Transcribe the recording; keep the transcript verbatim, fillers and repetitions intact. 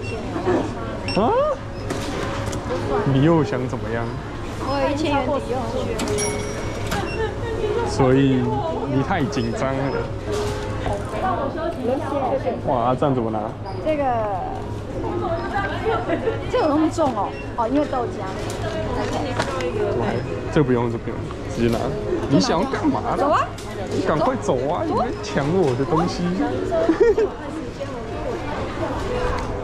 千拿啊？你又想怎么样？ 我有一千元抵用券。 所以你太紧张了。哇，这样怎么拿？ 这个这有那么重哦？哦，因为豆浆。 来，这不用，这不用，直接拿。你想要干嘛？ 走啊！ 你赶快走啊！你在抢我的东西。